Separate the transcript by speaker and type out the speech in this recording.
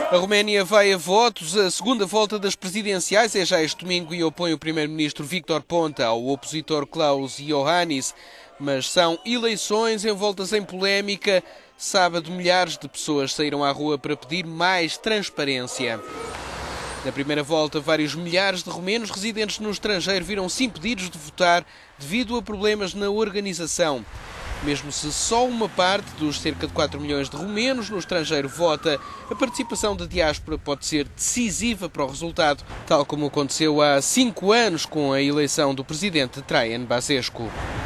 Speaker 1: A Roménia vai a votos. A segunda volta das presidenciais é já este domingo e opõe o primeiro-ministro Victor Ponta ao opositor Klaus Iohannis. Mas são eleições envoltas em polémica. Sábado, milhares de pessoas saíram à rua para pedir mais transparência. Na primeira volta, vários milhares de romenos residentes no estrangeiro viram-se impedidos de votar devido a problemas na organização. Mesmo se só uma parte dos cerca de 4 milhões de romenos no estrangeiro vota, a participação da diáspora pode ser decisiva para o resultado, tal como aconteceu há 5 anos com a eleição do presidente Traian Basescu.